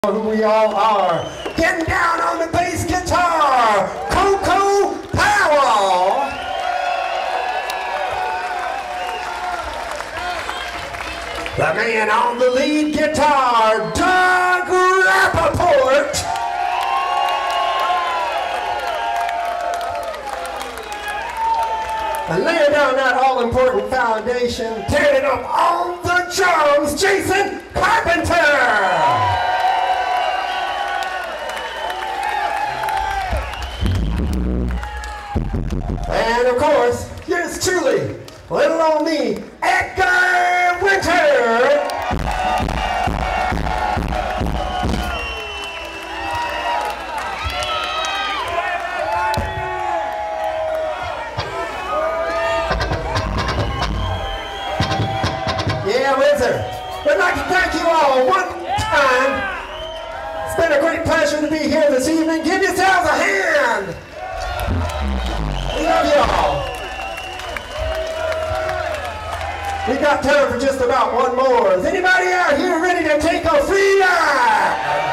Who we all are. Getting down on the bass guitar, Coco Powell. The man on the lead guitar, Doug Rappaport. And laying down that all-important foundation, tearing it up on the drums, Jason Carpenter. And of course, yours truly, little old me, Edgar Winter. Yeah, Winter, we'd like to thank you all one time. It's been a great pleasure to be here this evening. Give yourselves a hand. We love y'all. We got time for just about one more. Is anybody out here ready to take a free ride?